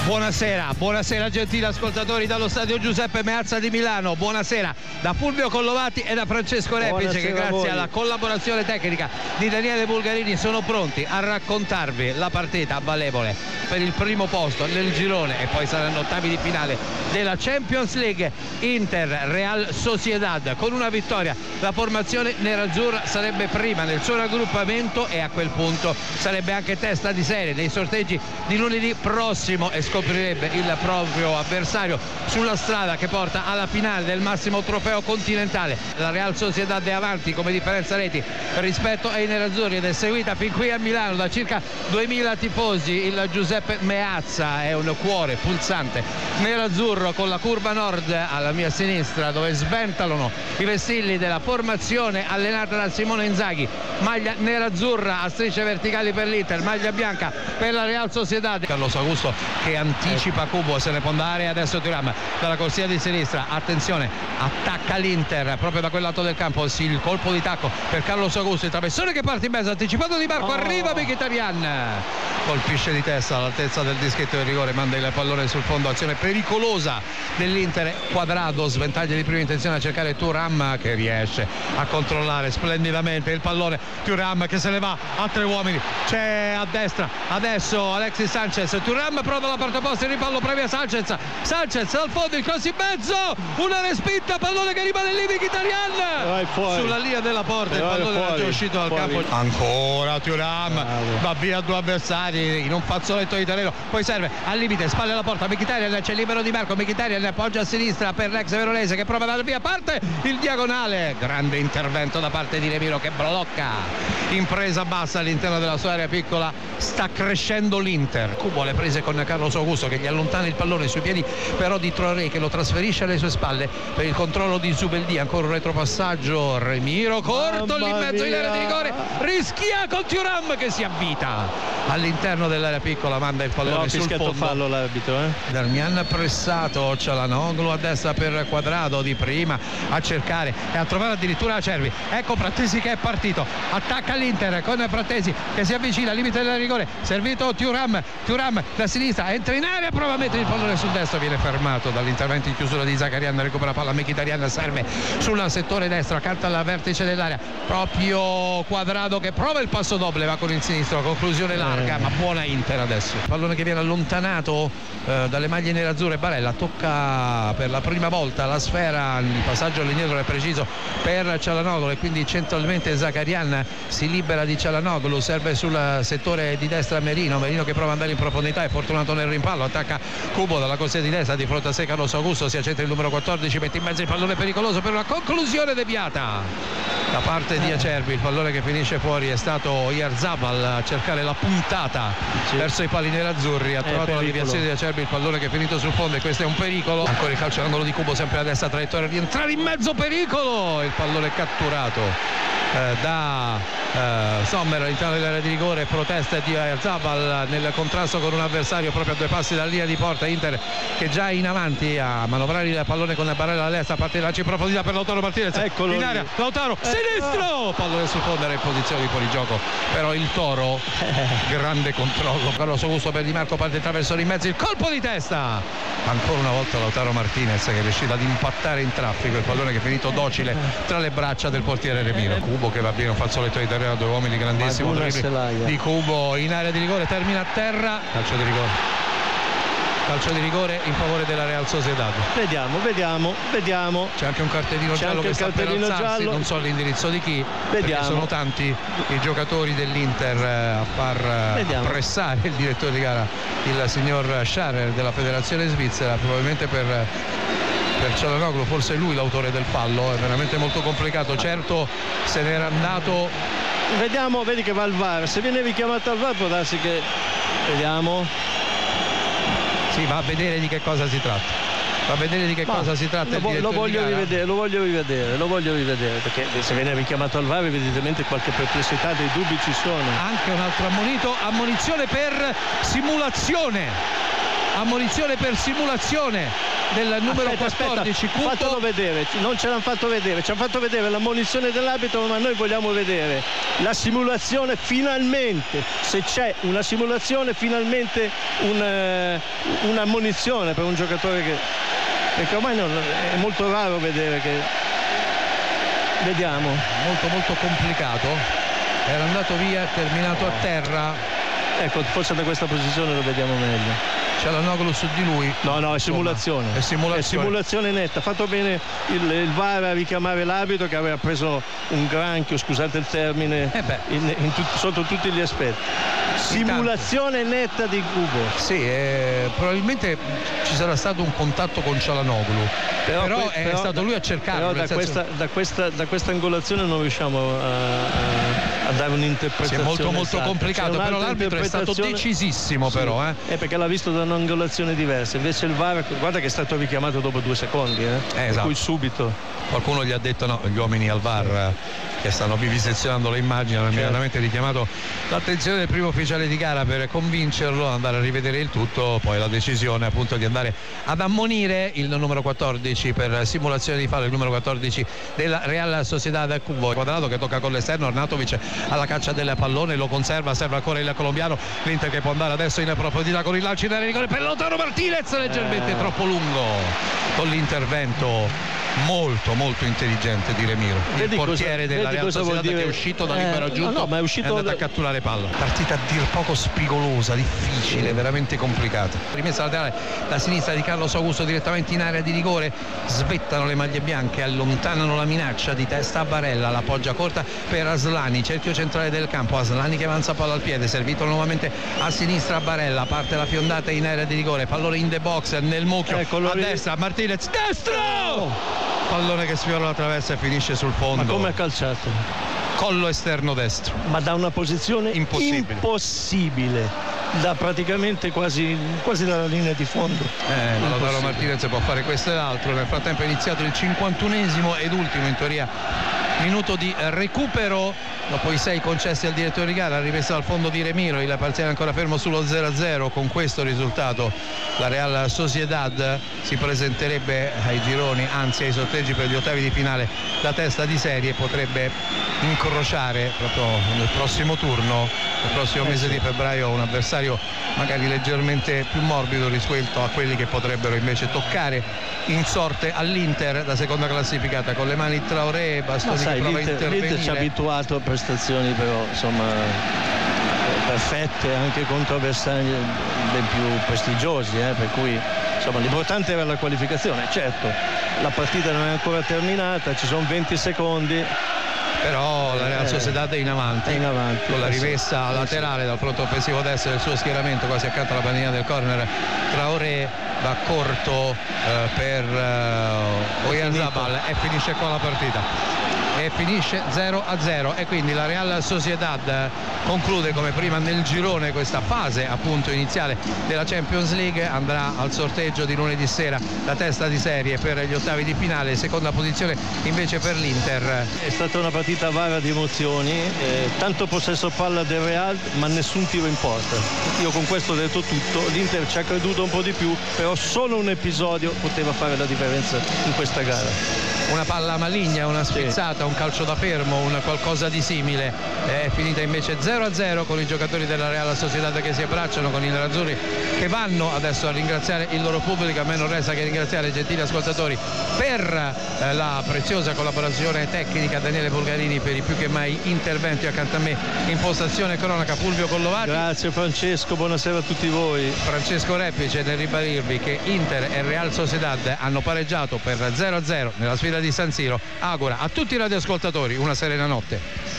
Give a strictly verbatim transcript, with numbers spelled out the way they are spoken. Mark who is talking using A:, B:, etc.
A: Buonasera, buonasera gentili ascoltatori dallo stadio Giuseppe Meazza di Milano. Buonasera da Fulvio Collovati e da Francesco Repice, che grazie alla collaborazione tecnica di Daniele Bulgarini sono pronti a raccontarvi la partita valevole per il primo posto nel girone, e poi saranno ottavi di finale della Champions League. Inter Real Sociedad, con una vittoria la formazione nerazzurra sarebbe prima nel suo raggruppamento e a quel punto sarebbe anche testa di serie nei sorteggi di lunedì prossimo e scoprirebbe il proprio avversario sulla strada che porta alla finale del massimo trofeo continentale. La Real Sociedad è avanti come differenza reti rispetto ai nerazzurri ed è seguita fin qui a Milano da circa duemila tifosi. Il Giuseppe Meazza è un cuore pulsante nerazzurro con la curva nord alla mia sinistra, dove sventolano i vessilli della formazione allenata da Simone Inzaghi. Maglia nerazzurra a strisce verticali per l'Inter, maglia bianca per la Real Sociedad. Carlos Augusto che anticipa Kubo, se ne può andare adesso Thuram dalla corsia di sinistra, attenzione, attacca l'Inter proprio da quel lato del campo, sì, il colpo di tacco per Carlos Augusto, il traversone che parte in mezzo, anticipato di Marco, oh. arriva Mkhitaryan, colpisce di testa all'altezza del dischetto del rigore, manda il pallone sul fondo, azione pericolosa dell'Inter. Quadrado sventaglia di prima intenzione a cercare Thuram, che riesce a controllare splendidamente il pallone. Thuram che se ne va a tre uomini, c'è a destra adesso Alexis Sanchez, Thuram prova la parte opposta, il ripallo previa Sanchez, Sanchez dal fondo, il cross in mezzo, una respinta, pallone che rimane lì, Mkhitaryan sulla linea della porta, il pallone era già uscito dal campo. Ancora Thuram, va via due avversari in un fazzoletto di terreno, poi serve al limite, spalle alla porta, Mkhitaryan, c'è libero di Marco, Mkhitaryan appoggia a sinistra per l'ex veronese che prova a dare via, parte il diagonale, grande intervento da parte di Remiro che blocca, impresa bassa all'interno della sua area piccola, sta crescendo l'Inter. Kubo le prese con Carlos Augusto che gli allontana il pallone sui piedi però di Traoré, che lo trasferisce alle sue spalle per il controllo di Zubeldia, ancora un retropassaggio, Remiro corto lì in mezzo in area di rigore, rischia con Thuram che si avvita all'interno dell'area piccola, manda il pallone sul fondo.
B: Fallo l'arbitro, eh?
A: Darmian pressato, Çalhanoğlu a destra per Quadrado, di prima a cercare e a trovare addirittura Acerbi, ecco Frattesi che è partito, attacca l'Inter con Frattesi che si avvicina al limite del rigore, servito Thuram, Thuram da sinistra entra in area, prova a mettere il pallone sul destro, viene fermato dall'intervento in chiusura di Zakarian, recupera palla Mkhitaryan, serve sul settore destro accanto al vertice dell'area, proprio Quadrado che prova il passo doble, va con il sinistro, conclusione larga ma buona Inter. Adesso pallone che viene allontanato eh, dalle maglie nerazzurre, Barella tocca per la prima volta la sfera, il passaggio all'indietro è preciso per Çalhanoğlu e quindi centralmente Zakarian si libera di Çalhanoğlu, serve sul settore di destra Merino, Merino che prova ad andare in profondità, è fortunato nel rimpallo, attacca Kubo dalla corsia di destra, di fronte a sé Carlos Augusto, si accentra il numero quattordici, mette in mezzo il pallone pericoloso per una conclusione deviata da parte di Acerbi, il pallone che finisce fuori è stato Oyarzabal a cercare la puntata sì. verso i pali nerazzurri, ha trovato la deviazione di Acerbi, il pallone che è finito sul fondo e questo è un pericolo, ancora il calcio d'angolo di Kubo sempre a destra, traiettoria di entrare in mezzo, pericolo, il pallone catturato eh, da eh, Sommer all'interno dell'area di rigore, protesta di Oyarzabal nel contrasto con un avversario proprio a due passi dalla linea di porta, Inter che già è in avanti a manovrare il pallone con la Barella alla destra, parte il lancio in profondità per Lautaro Martinez, eccolo in area, Lautaro eh, sinistro, pallone sul fondo, era in posizione di fuorigioco però il Toro, grande controllo, Carlos Augusto per Di Marco, parte il traversone in mezzo, il colpo di testa, ancora una volta Lautaro Martinez che è riuscito ad impattare in traffico, il pallone che è finito docile tra le braccia del portiere Remiro. Kubo che va bene, un fazzoletto di terreno, due uomini, grandissimo di Kubo in area di rigore, termina a terra, calcio di rigore. Calcio di rigore in favore della Real Sociedad.
B: Vediamo, vediamo, vediamo.
A: C'è anche un cartellino
B: C'è
A: giallo che sta per alzarsi, non so l'indirizzo di chi,
B: vediamo.
A: Perché sono tanti i giocatori dell'Inter a far vediamo. pressare il direttore di gara, il signor Scharer della federazione svizzera, probabilmente per per Çalhanoğlu, forse è lui l'autore del fallo, è veramente molto complicato, certo se n'era andato.
B: Vediamo, vedi che va al V A R, se viene richiamato al V A R può darsi che, vediamo,
A: sì, va a vedere di che cosa si tratta, va a vedere di che Ma cosa si tratta.
B: Lo,
A: il
B: lo voglio rivedere, lo voglio rivedere, lo voglio rivedere, perché se viene richiamato al V A R evidentemente qualche perplessità, dei dubbi ci sono.
A: Anche un altro ammonito, ammonizione per simulazione, ammonizione per simulazione del numero
B: aspetta,
A: quattordici.
B: Aspetta, fatelo vedere, non ce l'hanno fatto vedere, ci hanno fatto vedere l'ammonizione dell'arbitro, ma noi vogliamo vedere la simulazione finalmente, se c'è una simulazione, finalmente un, un'ammonizione per un giocatore che, perché ormai non, è molto raro vedere che vediamo.
A: Molto molto complicato, era andato via, terminato a terra.
B: Ecco, forse da questa posizione lo vediamo meglio.
A: C'è Lanoglu su di lui.
B: No, no, è simulazione.
A: È simulazione.
B: È simulazione netta. Ha fatto bene il, il V A R a richiamare l'arbitro, che aveva preso un granchio, scusate il termine,
A: eh
B: in, in tut, sotto tutti gli aspetti. Simulazione Intanto. netta di Kubo.
A: Sì, eh, probabilmente ci sarà stato un contatto con Cialanoglu, però, però que- è però, stato lui a cercarlo.
B: Però da,
A: senso...
B: questa, da, questa, da questa angolazione non riusciamo a, a, a dare un'interpretazione.
A: Sì, è molto molto
B: esatta.
A: complicato, però l'arbitro è stato decisissimo,
B: sì,
A: però. Eh.
B: È perché l'ha visto da un'angolazione diversa, invece il V A R, guarda che è stato richiamato dopo due secondi, eh?
A: Eh, esatto.
B: Poi subito.
A: Qualcuno gli ha detto, no, gli uomini al V A R che stanno vivisezionando le immagini hanno certo. immediatamente richiamato l'attenzione del primo ufficiale di gara per convincerlo ad andare a rivedere il tutto, poi la decisione appunto di andare ad ammonire il numero quattordici per simulazione di fallo, il numero quattordici della Real Sociedad Cubo. Quadrato che tocca con l'esterno, Arnautovic alla caccia del pallone, lo conserva, serve ancora il colombiano, l'Inter che può andare adesso in profondità con il lancio in area di rigore per Lautaro Martinez, leggermente eh. troppo lungo con l'intervento molto molto intelligente di Remiro, il
B: vedi
A: portiere
B: cosa,
A: della Real Sociedad
B: dire...
A: che è uscito da libero
B: eh,
A: giunto,
B: no, no, ma è uscito
A: è andato da... a catturare palla. Partita a dir poco spigolosa, difficile, veramente complicata. Rimessa laterale da sinistra di Carlos Augusto direttamente in area di rigore, svettano le maglie bianche, allontanano la minaccia di testa a Barella, la poggia corta per Aslani, cerchio centrale del campo, Aslani che avanza palla al piede, servito nuovamente a sinistra a Barella, parte la fiondata in area di rigore, pallone in the box nel mucchio, ecco, a ri... destra Martinez, destro! Oh! Pallone che sfiora la traversa e finisce sul fondo.
B: Ma come ha calciato?
A: Collo esterno destro.
B: Ma da una posizione
A: impossibile,
B: impossibile. Da praticamente quasi, quasi dalla linea di fondo.
A: Eh, Lautaro Martinez può fare questo e l'altro. Nel frattempo è iniziato il cinquantunesimo ed ultimo in teoria minuto di recupero dopo i sei concessi al direttore di gara, rimessa al fondo di Remiro, il parziale ancora fermo sullo zero a zero. Con questo risultato la Real Sociedad si presenterebbe ai gironi, anzi ai sorteggi per gli ottavi di finale da testa di serie, potrebbe incrociare proprio nel prossimo turno, nel prossimo mese di febbraio, un avversario magari leggermente più morbido rispetto a quelli che potrebbero invece toccare in sorte all'Inter, da seconda classificata, con le mani Traoré, Bastoni
B: sai,
A: che prova a intervenire.
B: L'Inter ci ha abituato a prestazioni però insomma perfette anche contro avversari ben più prestigiosi, eh, per cui insomma l'importante era la qualificazione. Certo, la partita non è ancora terminata, ci sono venti secondi,
A: però la Real Sociedad è in avanti,
B: è in avanti
A: con la rimessa
B: sì,
A: laterale dal fronte offensivo destro del suo schieramento, quasi accanto alla bandierina del corner. Traoré va corto eh, per eh, Oyarzabal e finisce qua la partita. E finisce zero a zero e quindi la Real Sociedad conclude come prima nel girone questa fase appunto iniziale della Champions League, andrà al sorteggio di lunedì sera la testa di serie per gli ottavi di finale, seconda posizione invece per l'Inter.
B: È stata una partita varia di emozioni, eh, tanto possesso palla del Real ma nessun tiro in porta. Io con questo ho detto tutto, l'Inter ci ha creduto un po' di più, però solo un episodio poteva fare la differenza in questa gara.
A: Una palla maligna, una sfizzata, un calcio da fermo, un qualcosa di simile. È finita invece zero a zero con i giocatori della Real Sociedad che si abbracciano, con i nerazzurri che vanno adesso a ringraziare il loro pubblico. A me non resta che ringraziare i gentili ascoltatori per eh, la preziosa collaborazione tecnica, Daniele Bulgarini per i più che mai interventi accanto a me in postazione cronaca, Fulvio Collovati.
B: Grazie Francesco, buonasera a tutti voi.
A: Francesco Repice, nel ribadirvi che Inter e Real Sociedad hanno pareggiato per zero a zero nella sfida di San Siro, augura a tutti i radioascoltatori una serena notte.